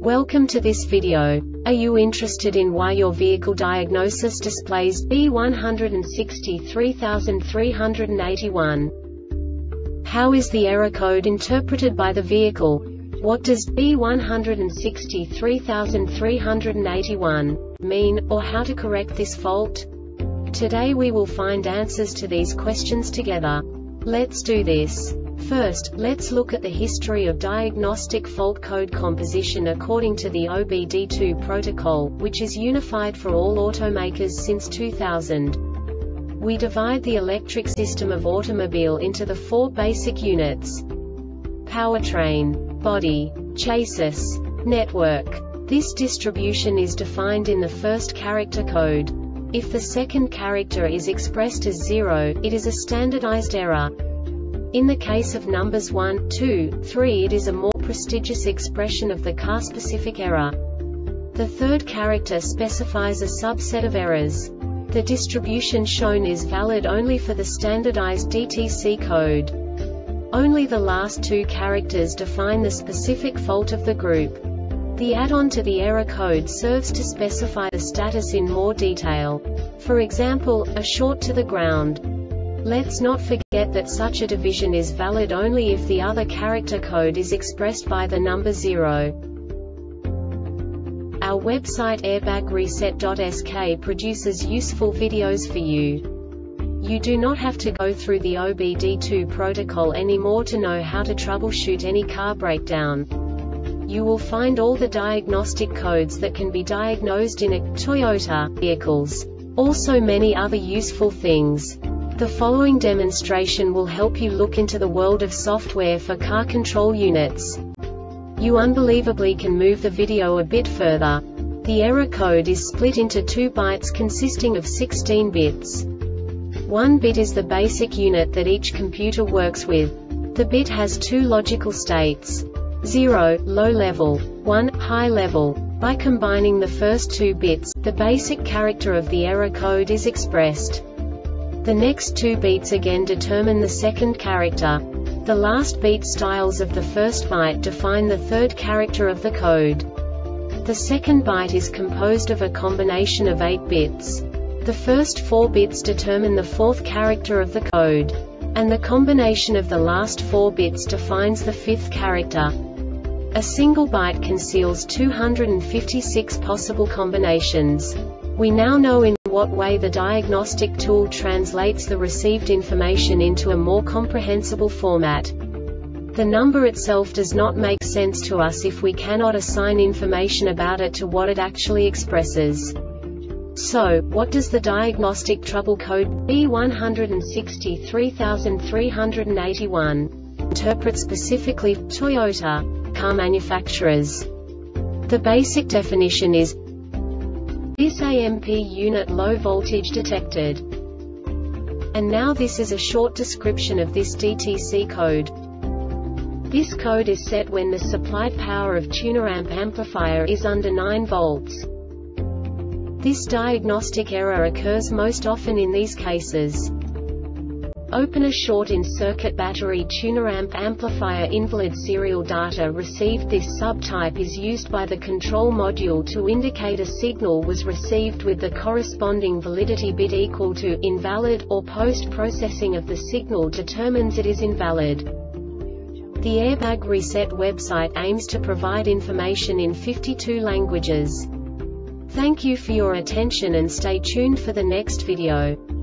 Welcome to this video. Are you interested in why your vehicle diagnosis displays B163381? How is the error code interpreted by the vehicle? What does B163381 mean, or how to correct this fault? Today we will find answers to these questions together. Let's do this. First, let's look at the history of diagnostic fault code composition according to the OBD2 protocol, which is unified for all automakers since 2000. We divide the electric system of automobile into the four basic units: powertrain, body, chassis, network. This distribution is defined in the first character code. If the second character is expressed as 0, it is a standardized error. In the case of numbers 1, 2, 3, it is a more prestigious expression of the car-specific error. The third character specifies a subset of errors. The distribution shown is valid only for the standardized DTC code. Only the last two characters define the specific fault of the group. The add-on to the error code serves to specify the status in more detail. For example, a short to the ground. Let's not forget that such a division is valid only if the other character code is expressed by the number 0. Our website airbagreset.sk produces useful videos for you. You do not have to go through the OBD2 protocol anymore to know how to troubleshoot any car breakdown. You will find all the diagnostic codes that can be diagnosed in a Toyota vehicles. Also many other useful things. The following demonstration will help you look into the world of software for car control units. You unbelievably can move the video a bit further. The error code is split into 2 bytes consisting of 16 bits. 1 bit is the basic unit that each computer works with. The bit has 2 logical states: 0, low level, 1, high level. By combining the first 2 bits, the basic character of the error code is expressed. The next 2 beats again determine the second character. The last beat styles of the first byte define the third character of the code. The second byte is composed of a combination of 8 bits. The first 4 bits determine the fourth character of the code. And the combination of the last 4 bits defines the fifth character. A single byte conceals 256 possible combinations. We now know in what way the diagnostic tool translates the received information into a more comprehensible format. The number itself does not make sense to us if we cannot assign information about it to what it actually expresses. So, what does the diagnostic trouble code B163381 interpret specifically for Toyota car manufacturers? The basic definition is: this AMP unit low voltage detected. And now this is a short description of this DTC code. This code is set when the supplied power of tuner-amp amplifier is under 9 volts. This diagnostic error occurs most often in these cases: open a short in circuit battery tuner-amp amplifier invalid serial data received. This subtype is used by the control module to indicate a signal was received with the corresponding validity bit equal to invalid, or post-processing of the signal determines it is invalid. The Airbag Reset website aims to provide information in 52 languages. Thank you for your attention and stay tuned for the next video.